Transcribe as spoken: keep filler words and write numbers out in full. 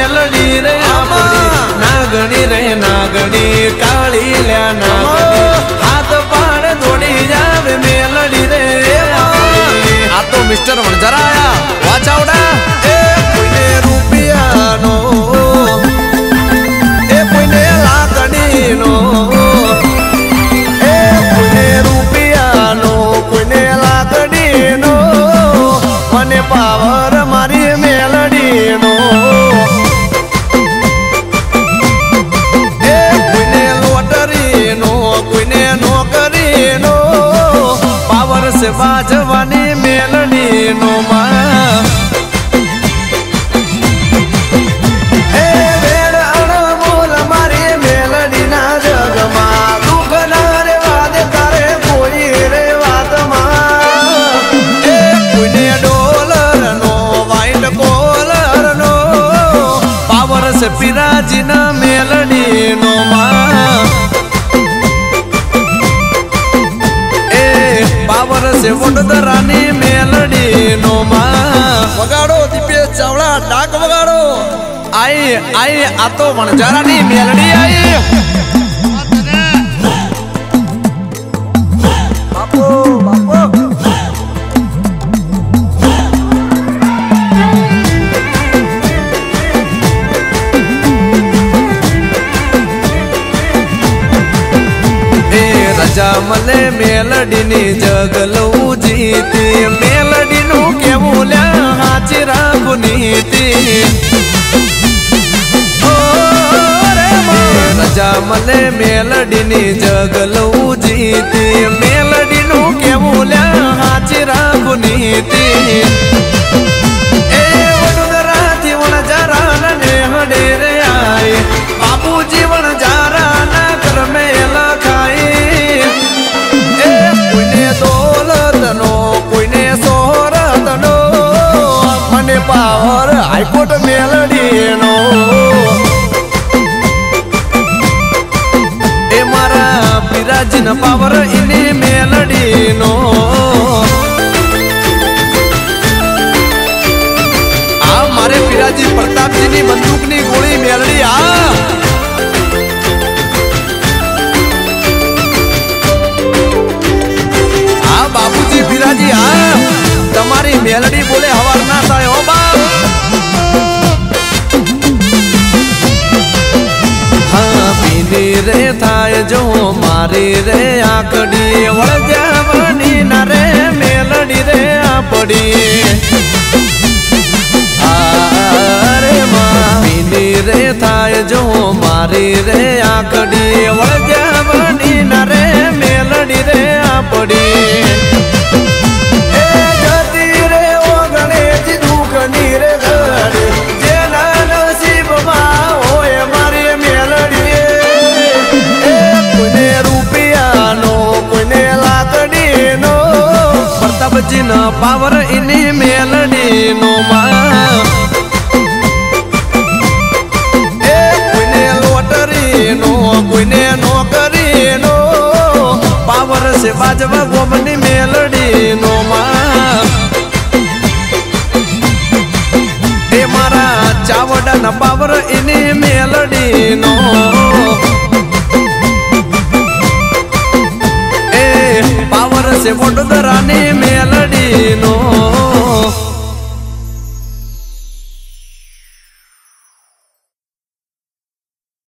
melody रे नागणी रे नागणी काली ल्या नागणी हाथ पाड़ जोड़ी जावे मेलडी रे आ तो मिस्टर वणझारा आया वाचावड़ा ए कोईने रुपिया नो ए कोईने लाकड़ी नो ए कोईने रुपिया नो कोईने लाकड़ी नो मने पावर मारी मेलडी नो ए कोईने लोटरी नो कोईने नौकरी नो पावर से बाजवानी मेलडी नो मा ए वेड़ अणमोल मारी मेलडी ना जगमा दुख ना रे वाद तारे कोई रे वात मा ए कोईने डॉलर नो वाइट कॉलर नो पावर से पिराजी ना मेलडी नो मा पावर से वडोदरानी मेलडी नो मा वगाड़ो दीपेश चावड़ा डाक वगाड़ो आई आई आ तो वणझारानी मेलडी आई बापू बापू रजा मले मेलडी नी जगलू जीती मेलडी नु केवुल्या हाची राखू नीती ओ रे रजा मले मेलडी नी जगलू जीती मेलडी नु केवुल्या हाची राखू नीती ए वडोदरा थी वणझारा ने हडे रे आई बाबूजी वणझारा ना कर मेल खाई पावर हाईकोर्ट मेलडी नो ए मारा पिराजी न पावर इनी मेलडी नो आ मारे पिराजी प्रताप जी नी बंदूक नी गोली मेलडी आ आ बाबूजी पिराजी आ तमारी मेलडी बोले हवार ना थाय हो बाप हाँ पीनी रे थाय जो मारी रे आकड़ी वळजावनी ना रे मेलडी रे आपड़ी अरे मां पीनी रे थाय जो मारी रे आकड़ी वळजावनी ना रे मेलडी रे आपड़ी जिन पावर इनी मेलडी नो मा ए कोईने लोटरी नो कोईने नौकरी नो पावर से बाजवा गोमनी मेलडी नो मा ए मारा चावड़ा न पावर इनी मेलडी नो ए पावर से वडोदरानी मेलडी नो